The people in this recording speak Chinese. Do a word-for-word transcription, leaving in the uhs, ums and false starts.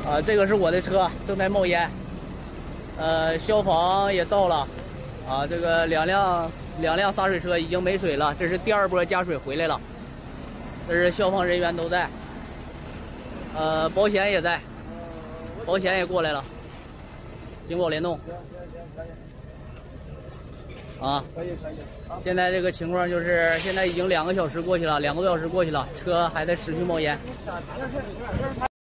啊，这个是我的车，正在冒烟。呃，消防也到了，啊，这个两辆两辆洒水车已经没水了，这是第二波加水回来了。这是消防人员都在，呃，保险也在，保险也过来了，警保联动。啊，可以可以。现在这个情况就是，现在已经两个小时过去了，两个多小时过去了，车还在持续冒烟。